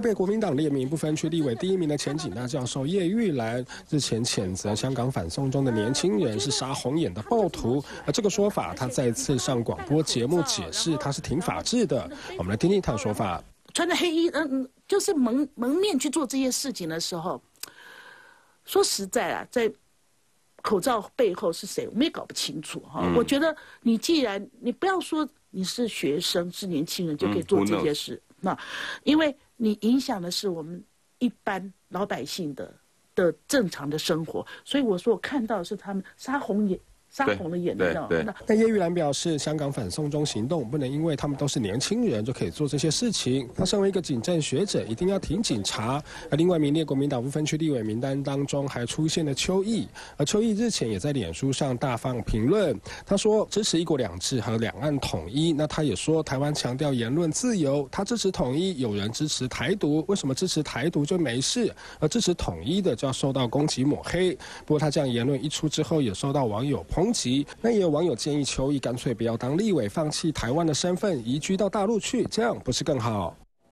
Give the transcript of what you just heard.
北国民党列明不分区立委第1名的前警大教授叶玉兰日前谴责香港反送中的年轻人是杀红眼的暴徒，而这个说法他再次上广播节目解释他是挺法治的。我们来听听他的说法。 穿着黑衣，就是蒙面去做这些事情的时候，说实在啊，在口罩背后是谁，我们也搞不清楚哈。我觉得你既然你不要说你是学生是年轻人就可以做这些事，那因为你影响的是我们一般老百姓的正常的生活，所以我说我看到的是他们杀红了眼的。 但叶玉兰表示，香港反送中行动不能因为他们都是年轻人就可以做这些事情。他身为一个警政学者，一定要挺警察。而另外名列国民党不分区立委名单当中还出现了邱毅，而邱毅日前也在脸书上大放评论，他说支持1国2制和两岸统一。那他也说台湾强调言论自由，他支持统一，有人支持台独，为什么支持台独就没事，而支持统一的就要受到攻击抹黑？不过他这样言论一出之后，也受到网友抨击。那也有网友建议邱毅干脆不要当立委，放弃台湾的身份，移居到大陆去，这样不是更好？